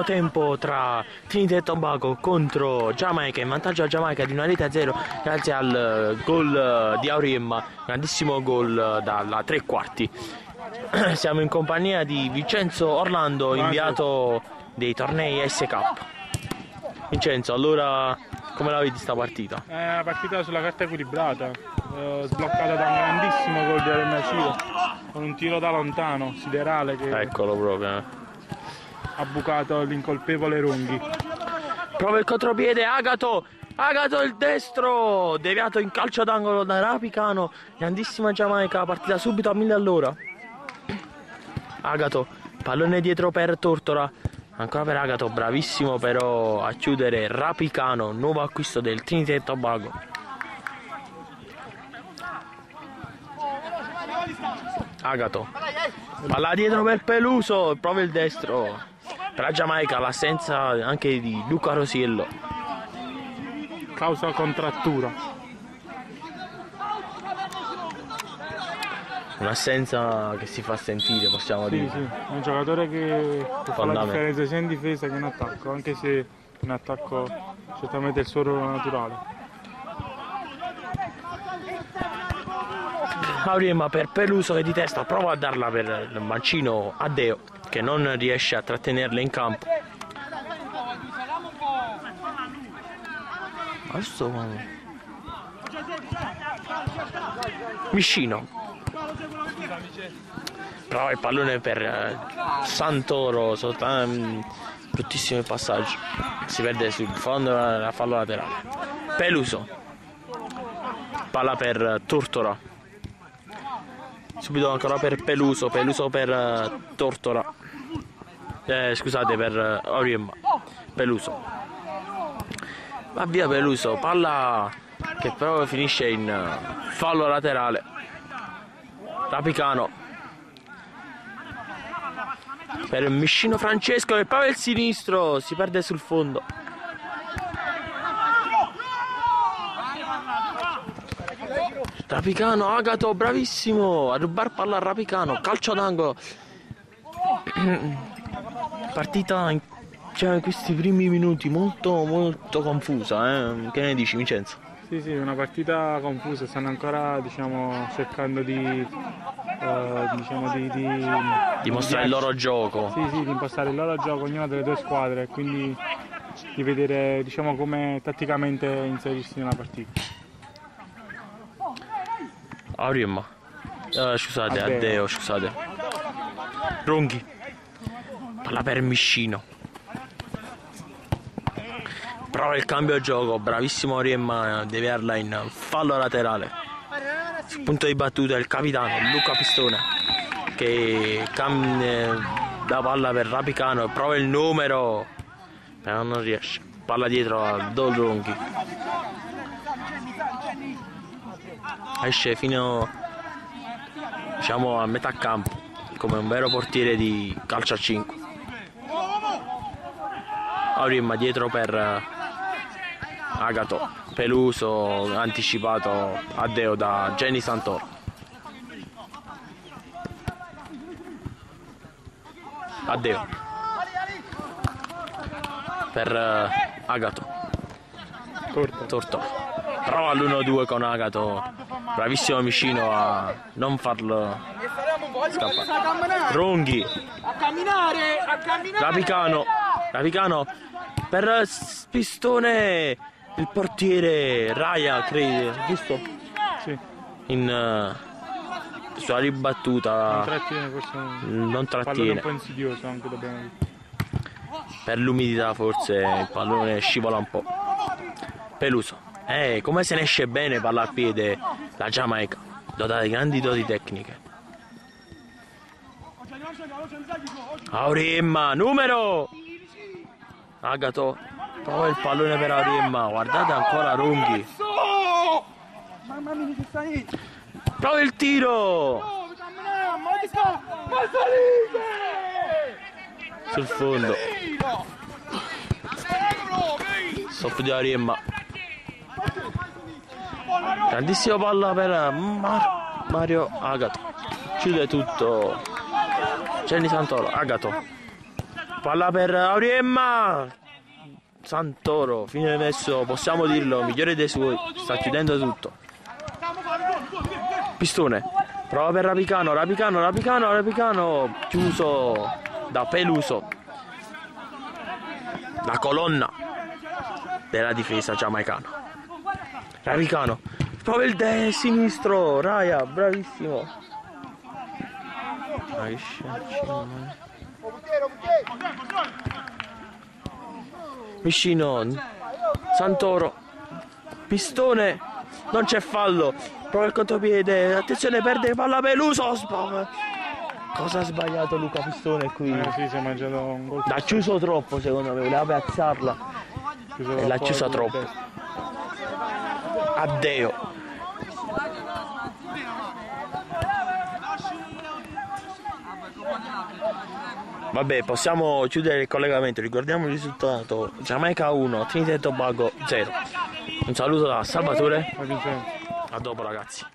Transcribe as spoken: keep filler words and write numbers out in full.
tempo tra Trinidad e Tobago contro Giamaica, in vantaggio a Giamaica di una rete a zero grazie al gol di Auriemma, grandissimo gol dalla tre quarti. Siamo in compagnia di Vincenzo Orlando, inviato dei tornei S K. Vincenzo, allora come la vedi sta partita? È una partita sulla carta equilibrata, eh, sbloccata da un grandissimo gol di Auriemma Ciro, con un tiro da lontano, siderale, che Eccolo proprio. Eh. ha bucato l'incolpevole Ronghi. Prova il contropiede, Agato! Agato il destro! Deviato in calcio d'angolo da Rapicano. Grandissima Giamaica, partita subito a mille all'ora. Agato, pallone dietro per Tortora. Ancora per Agato, bravissimo però a chiudere Rapicano, nuovo acquisto del Trinidad e Tobago. Agato, palla dietro per Peluso, prova il destro. Per la Giamaica l'assenza anche di Luca Rosiello. Causa contrattura. Un'assenza che si fa sentire, possiamo Sì, dire. sì, è un giocatore che, che fa la differenza sia in difesa che in attacco, anche se in attacco certamente è il suo ruolo naturale. Auriemma per Peluso che di testa prova a darla per il mancino a Deo, che non riesce a trattenerla in campo. Adesso Miscino prova il pallone per eh, Santoro, bruttissimo il passaggio, si perde sul fondo la fallo laterale. Peluso, palla per Tortora, subito ancora per Peluso, Peluso per uh, Tortora, eh, scusate per uh, Auriemma. Peluso, va via Peluso, palla che però finisce in uh, fallo laterale. Rapicano per il Miscino Francesco che prova il sinistro, si perde sul fondo. Rapicano, Agato, bravissimo a rubar palla a Rapicano, calcio d'angolo. Partita in, cioè, in questi primi minuti molto molto confusa, eh? Che ne dici, Vincenzo? Sì, sì, una partita confusa, stanno ancora, diciamo, cercando di, eh, diciamo, di, di, di mostrare di, il loro gioco. Sì, sì, di impostare il loro gioco, ognuna delle due squadre, e quindi di vedere, diciamo, come tatticamente inserirsi nella partita. Auriemma, uh, scusate, Addeo. Addeo, scusate. Ronghi, palla per Miscino. Prova il cambio gioco, bravissimo Auriemma a deviarla in fallo laterale. Sul punto di battuta il capitano Luca Pistone che dà palla per Rapicano e prova il numero, però non riesce. Palla dietro a Dol Ronghi. Esce fino, diciamo, a metà campo come un vero portiere di calcio a cinque. Auriemma dietro per Agato, Peluso anticipato a Deo da Jenny Santoro. A Deo per Agato, Torto, prova l'uno due con Agato, bravissimo Miscino a non farlo scappare. Ronghi, Rapicano, Rapicano per Pistone, il portiere Raya, credo, giusto? Sì. In uh, sua ribattuta non trattiene, forse un, non trattiene. un po' insidioso anche, dobbiamo dire. Per l'umidità forse il pallone scivola un po'. Peluso, eh, come se ne esce bene palla al piede la Giamaica, dotata di grandi doti tecniche. Auriemma, numero! Agato, prova il pallone per Auriemma, guardate ancora Ronghi. Prova il tiro! Sul fondo. Stop di Auriemma. Grandissima palla per Mar Mario Agato. Chiude tutto Jenny Santoro. Agato. palla per Auriemma. Santoro, fino adesso possiamo dirlo, migliore dei suoi, sta chiudendo tutto. Pistone, prova per Rapicano, Rapicano, Rapicano, Rapicano, chiuso da Peluso. La colonna della difesa giamaicana. Rapicano, prova il de sinistro, Raya, bravissimo. Vicino, Santoro, Pistone, non c'è fallo, prova il contropiede, attenzione, perde palla Peluso. Cosa ha sbagliato Luca Pistone qui? Eh sì, si è mangiato un gol. L'ha chiuso troppo secondo me, voleva piazzarla e l'ha chiusa troppo. Addeo. Vabbè, possiamo chiudere il collegamento, ricordiamo il risultato: Giamaica uno, Trinidad e Tobago zero. Un saluto da Salvatore, a dopo ragazzi.